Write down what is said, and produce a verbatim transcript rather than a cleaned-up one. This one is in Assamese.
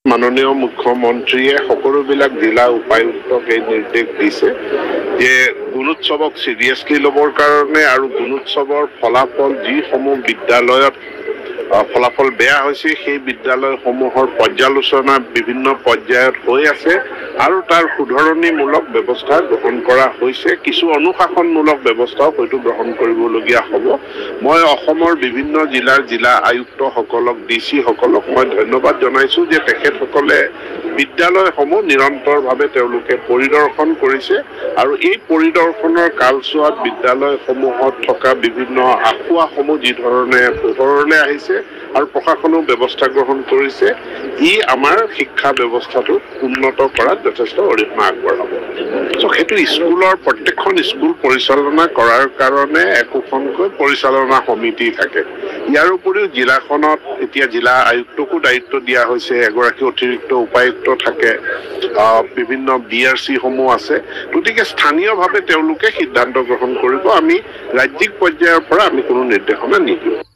মাননীয় মুখ্যমন্ত্ৰীয়ে সকলোবিলাক জিলা উপায়ুক্তক এই নিৰ্দেশ দিছে যে গুণোৎসৱক চিৰিয়াছলি ল'বৰ কাৰণে আৰু গুণোৎসৱৰ ফলাফল যিসমূহ বিদ্যালয়ত ফলাফল বেয়া হৈছে সেই বিদ্যালয়সমূহৰ পৰ্যালোচনা বিভিন্ন পৰ্যায়ত হৈ আছে আৰু তাৰ শুধৰণিমূলক ব্যৱস্থা গ্ৰহণ কৰা হৈছে কিছু অনুশাসনমূলক ব্যৱস্থাও হয়তো গ্ৰহণ কৰিবলগীয়া হ'ব মই অসমৰ বিভিন্ন জিলাৰ জিলা আয়ুক্তসকলক ডিচি সকলক মই ধন্যবাদ জনাইছো যে তেখেতসকলে বিদ্যালয়সমূহ নিৰন্তৰভাৱে তেওঁলোকে পৰিদৰ্শন কৰিছে আৰু এই পৰিদৰ্শনৰ কালছোৱাত বিদ্যালয়সমূহত থকা বিভিন্ন আখুৱাসমূহ যি ধৰণে পোহৰলৈ আহিছে আৰু প্ৰশাসনেও ব্যৱস্থা গ্ৰহণ কৰিছে ই আমাৰ শিক্ষা ব্যৱস্থাটো উন্নত কৰাত যথেষ্ট অৰিহণা আগবঢ়াব চ' সেইটো স্কুলৰ প্ৰত্যেকখন স্কুল পৰিচালনা কৰাৰ কাৰণে একোখনকৈ পৰিচালনা সমিতি থাকে ইয়াৰ উপৰিও জিলাখনত এতিয়া জিলা আয়ুক্তকো দায়িত্ব দিয়া হৈছে এগৰাকী অতিৰিক্ত উপায়ুক্ত থাকে বিভিন্ন বি আৰ চি সমূহ আছে গতিকে স্থানীয়ভাৱে তেওঁলোকে সিদ্ধান্ত গ্ৰহণ কৰিব আমি ৰাজ্যিক পৰ্যায়ৰ পৰা আমি কোনো নিৰ্দেশনা নিদিওঁ